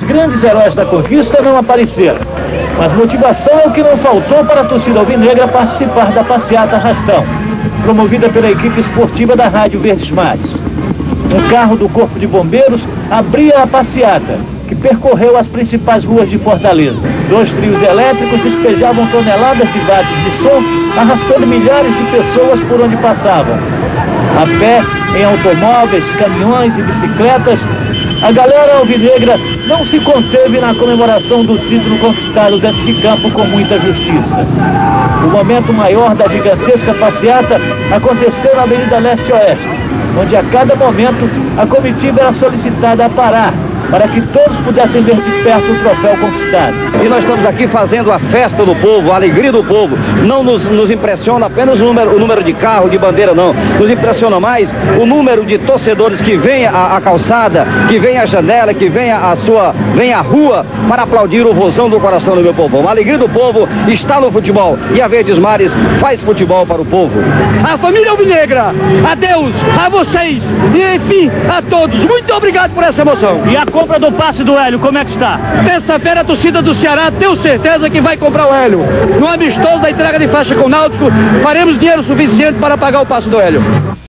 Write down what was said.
grandes heróis da conquista não apareceram. Mas motivação é o que não faltou para a torcida alvinegra participar da passeata Arrastão, promovida pela equipe esportiva da Rádio Verdes Mares. Um carro do Corpo de Bombeiros abria a passeata, que percorreu as principais ruas de Fortaleza. 2 trios elétricos despejavam toneladas de watts de som, arrastando milhares de pessoas por onde passavam. A pé, em automóveis, caminhões e bicicletas, a galera alvinegra não se conteve na comemoração do título conquistado dentro de campo com muita justiça. O momento maior da gigantesca passeata aconteceu na Avenida Leste-Oeste, onde a cada momento a comitiva era solicitada a parar, para que todos pudessem ver de perto o troféu conquistado. E nós estamos aqui fazendo a festa do povo, a alegria do povo. Não nos impressiona apenas o número de carro, de bandeira, não. Nos impressiona mais o número de torcedores que vem à calçada, que vem à janela, que vem à rua para aplaudir o vozão do coração do meu povo. A alegria do povo está no futebol e a Verdes Mares faz futebol para o povo. A família alvinegra, a Deus, a vocês e enfim a todos, muito obrigado por essa emoção. E a compra do passe do Hélio, como é que está? Terça-feira a torcida do Ceará tenho certeza que vai comprar o Hélio. No amistoso da entrega de faixa com o Náutico, faremos dinheiro suficiente para pagar o passe do Hélio.